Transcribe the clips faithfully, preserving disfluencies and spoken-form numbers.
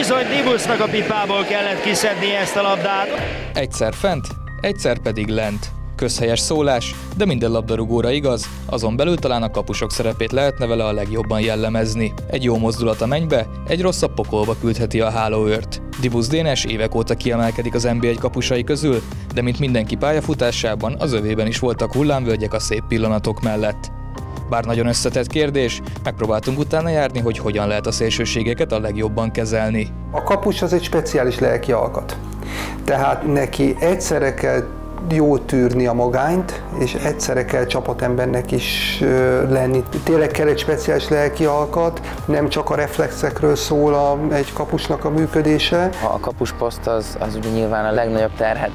Bizony Dibusznak a pipából kellett kiszedni ezt a labdát. Egyszer fent, egyszer pedig lent. Közhelyes szólás, de minden labdarúgóra igaz, azon belül talán a kapusok szerepét lehetne vele a legjobban jellemezni. Egy jó mozdulat a mennybe, egy rosszabb pokolba küldheti a hálóőrt. Dibusz Dénes évek óta kiemelkedik az en bé egy kapusai közül, de mint mindenki pályafutásában, az övében is voltak hullámvölgyek a szép pillanatok mellett. Bár nagyon összetett kérdés, megpróbáltunk utána járni, hogy hogyan lehet a szélsőségeket a legjobban kezelni. A kapus az egy speciális lelki alkat. Tehát neki egyszerre kell jó tűrni a magányt, és egyszerre kell csapatembernek is lenni. Tényleg kell egy speciális lelki alkat, nem csak a reflexekről szól a, egy kapusnak a működése. A kapusposzt az, az ugye nyilván a legnagyobb terhet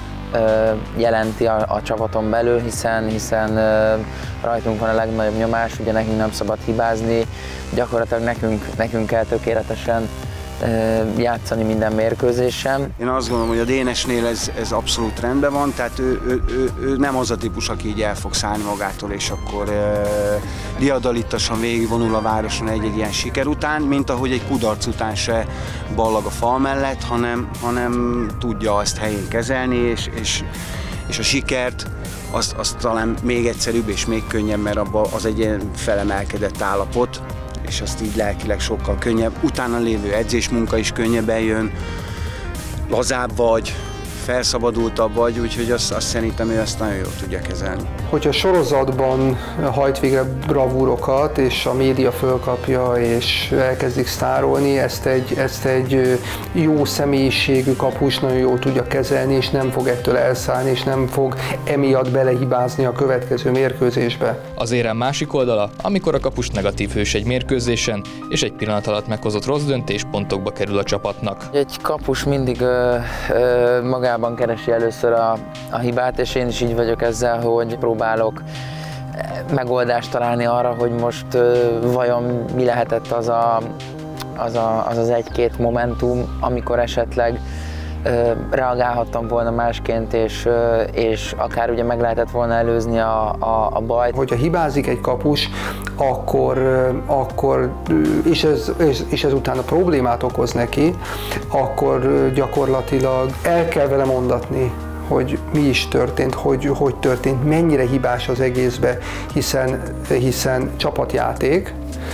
jelenti a, a csapaton belül, hiszen, hiszen rajtunk van a legnagyobb nyomás, ugye nekünk nem szabad hibázni, gyakorlatilag nekünk, nekünk kell tökéletesen játszani minden mérkőzésen. Én azt gondolom, hogy a Dénesnél ez, ez abszolút rendben van, tehát ő, ő, ő, ő nem az a típus, aki így el fog szállni magától, és akkor e, diadalittasan végigvonul a városon egy-egy ilyen siker után, mint ahogy egy kudarc után se ballag a fal mellett, hanem, hanem tudja azt helyén kezelni, és, és, és a sikert azt, azt talán még egyszerűbb és még könnyebb, mert abban az egy ilyen felemelkedett állapot, és azt így lelkileg sokkal könnyebb. Utána lévő edzésmunka is könnyebben jön, lazább vagy, felszabadultabb vagy, úgyhogy azt, azt szerintem ő ezt nagyon jól tudja kezelni. Hogyha sorozatban hajt végre bravúrokat, és a média fölkapja, és elkezdik sztárolni, ezt egy, ezt egy jó személyiségű kapus nagyon jól tudja kezelni, és nem fog ettől elszállni, és nem fog emiatt belehibázni a következő mérkőzésbe. Az érem másik oldala, amikor a kapus negatív hős egy mérkőzésen, és egy pillanat alatt meghozott rossz döntés pontokba kerül a csapatnak. Egy kapus mindig ö, ö, magában keresi először a, a hibát, és én is így vagyok ezzel, hogy próbálok megoldást találni arra, hogy most ö, vajon mi lehetett az a, az, a, az, az egy-két momentum, amikor esetleg ö, reagálhattam volna másként, és, ö, és akár ugye meg lehetett volna előzni a, a, a bajt. Hogyha hibázik egy kapus, akkor, akkor és, ez, és, és ez utána problémát okoz neki, akkor gyakorlatilag el kell vele mondatni, hogy mi is történt, hogy, hogy történt, mennyire hibás az egészbe, hiszen, hiszen csapatjáték,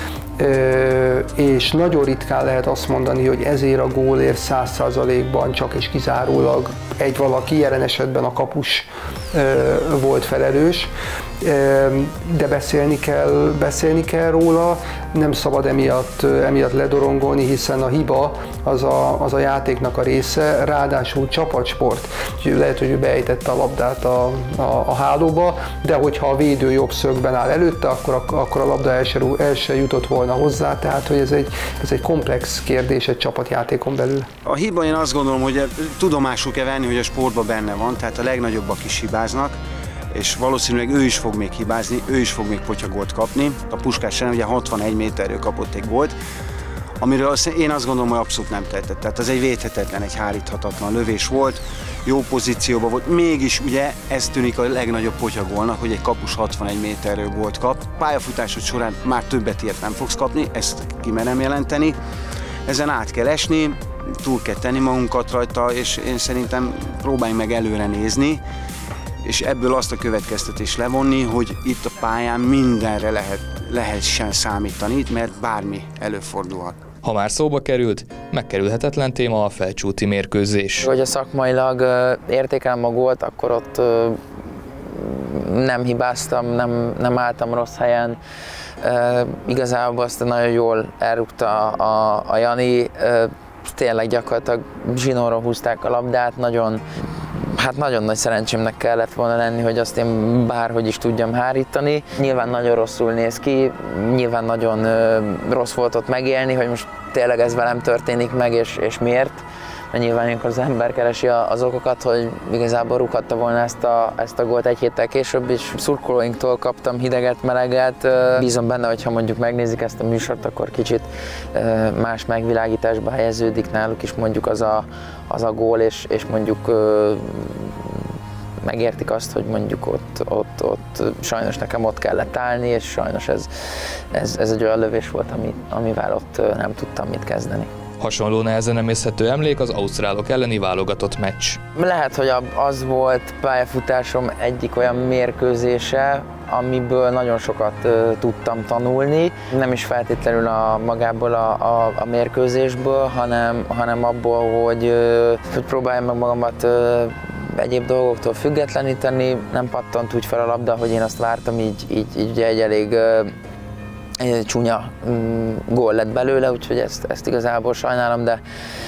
és nagyon ritkán lehet azt mondani, hogy ezért a gólért száz százalékban csak és kizárólag egy valaki, jelen esetben a kapus volt felelős, de beszélni kell, beszélni kell róla, nem szabad emiatt, emiatt ledorongolni, hiszen a hiba az a, az a játéknak a része, ráadásul csapatsport. Lehet, hogy ő beejtette a labdát a, a, a hálóba, de hogyha a védő jobb szögben áll előtte, akkor, akkor a labda el se, el se jutott volna hozzá, tehát hogy ez egy, ez egy komplex kérdés egy csapatjátékon belül. A hiba, én azt gondolom, hogy tudomásul kell venni, hogy a sportban benne van, tehát a legnagyobbak is hibáznak, és valószínűleg ő is fog még hibázni, ő is fog még potyagolt kapni. A Puskás ellen ugye hatvanegy méterről kapott egy gólt, amiről én azt gondolom, hogy abszolút nem tehetett. Tehát az egy védhetetlen, egy háríthatatlan lövés volt, jó pozícióban volt, mégis ugye ez tűnik a legnagyobb potyagolnak, hogy egy kapus hatvanegy méterről gólt kap. Pályafutásod során már többet ilyet nem fogsz kapni, ezt kimerem jelenteni. Ezen át kell esni, túl kell tenni magunkat rajta, és én szerintem próbáljunk meg előre nézni, és ebből azt a következtetést levonni, hogy itt a pályán mindenre lehet, lehessen számítani, mert bármi előfordulhat. Ha már szóba került, megkerülhetetlen téma a felcsúti mérkőzés. Hogyha szakmailag értékelem a gólt, akkor ott nem hibáztam, nem, nem álltam rossz helyen. Igazából azt nagyon jól elrúgta a, a Jani, tényleg gyakorlatilag zsinórról húzták a labdát, nagyon Hát nagyon nagy szerencsémnek kellett volna lenni, hogy azt én bárhogy is tudjam hárítani. Nyilván nagyon rosszul néz ki, nyilván nagyon ö, rossz volt ott megélni, hogy most tényleg ez velem történik meg, és, és miért. Mert nyilván ilyenkor az ember keresi az okokat, hogy igazából rúghatta volna ezt a, ezt a gólt egy héttel később, és szurkolóinktól kaptam hideget, meleget. Bízom benne, hogy ha mondjuk megnézik ezt a műsort, akkor kicsit más megvilágításba helyeződik náluk is mondjuk az a, az a gól, és, és mondjuk megértik azt, hogy mondjuk ott, ott, ott sajnos nekem ott kellett állni, és sajnos ez, ez, ez egy olyan lövés volt, ami, amivel ott nem tudtam mit kezdeni. Hasonló nehezen emészhető emlék az ausztrálok elleni válogatott meccs. Lehet, hogy az volt pályafutásom egyik olyan mérkőzése, amiből nagyon sokat uh, tudtam tanulni. Nem is feltétlenül a, magából a, a, a mérkőzésből, hanem, hanem abból, hogy, uh, hogy próbáljam meg magamat uh, egyéb dolgoktól függetleníteni. Nem pattant úgy fel a labda, hogy én azt vártam, így, így, így ugye egy elég uh, egy csúnya um, gól lett belőle, úgyhogy ezt, ezt igazából sajnálom, de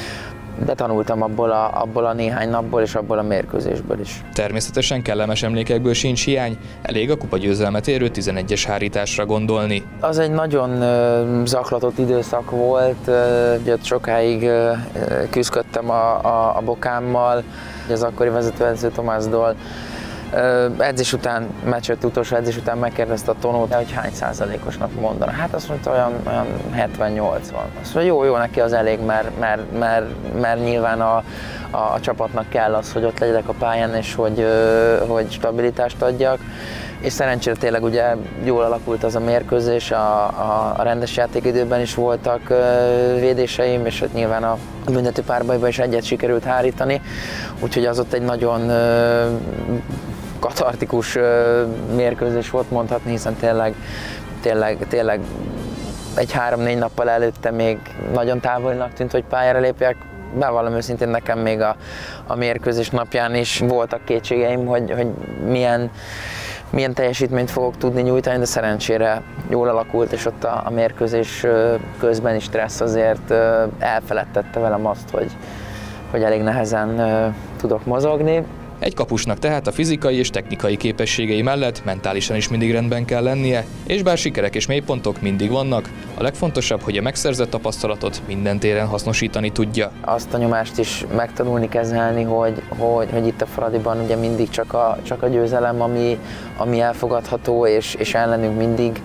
de tanultam abból a, abból a néhány napból és abból a mérkőzésből is. Természetesen kellemes emlékekből sincs hiány, elég a kupagyőzelmet érő tizenegyes hárításra gondolni. Az egy nagyon uh, zaklatott időszak volt, uh, ott sokáig uh, küzdöttem a, a, a bokámmal, az akkori vezetőedző Tomás Doll. Uh, edzés után, meccsőt utolsó edzés után megkérdezte a Tonót, hogy hány százalékosnak mondana. Hát azt mondta, olyan, olyan hetven-nyolcvan. Azt mondja, jó, jó, neki az elég, mert, mert, mert, mert nyilván a, a, a csapatnak kell az, hogy ott legyek a pályán, és hogy, uh, hogy stabilitást adjak. És szerencsére tényleg ugye jól alakult az a mérkőzés, a, a, a rendes játékidőben is voltak uh, védéseim, és hát nyilván a büntető párbajban is egyet sikerült hárítani, úgyhogy az ott egy nagyon uh, katartikus uh, mérkőzés volt mondhatni, hiszen tényleg, tényleg, tényleg egy három-négy nappal előtte még nagyon távolinak tűnt, hogy pályára lépjek. Bevallom őszintén, nekem még a, a mérkőzés napján is voltak kétségeim, hogy, hogy milyen, milyen teljesítményt fogok tudni nyújtani, de szerencsére jól alakult, és ott a, a mérkőzés közben is stressz azért elfeledtette velem azt, hogy, hogy elég nehezen tudok mozogni. Egy kapusnak tehát a fizikai és technikai képességei mellett mentálisan is mindig rendben kell lennie, és bár sikerek és mélypontok mindig vannak, a legfontosabb, hogy a megszerzett tapasztalatot minden téren hasznosítani tudja. Azt a nyomást is megtanulni kezelni, hogy, hogy, hogy itt a Fradiban ugye mindig csak a, csak a győzelem, ami, ami elfogadható, és, és ellenünk mindig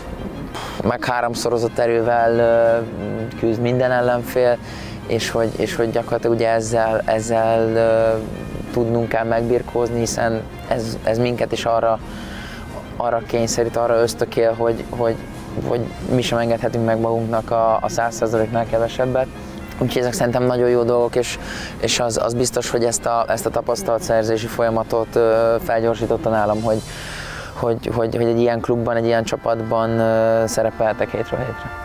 meg háromszorozott erővel küzd minden ellenfél, és hogy, és hogy gyakorlatilag ugye ezzel, ezzel tudnunk kell megbirkózni, hiszen ez, ez minket is arra, arra kényszerít, arra ösztökél, hogy, hogy, hogy mi sem engedhetünk meg magunknak a, a száz százaléknál kevesebbet. Úgyhogy ezek szerintem nagyon jó dolgok, és, és az, az biztos, hogy ezt a, ezt a tapasztalatszerzési folyamatot felgyorsította nálam, hogy, hogy, hogy, hogy egy ilyen klubban, egy ilyen csapatban szerepeltek hétről hétre.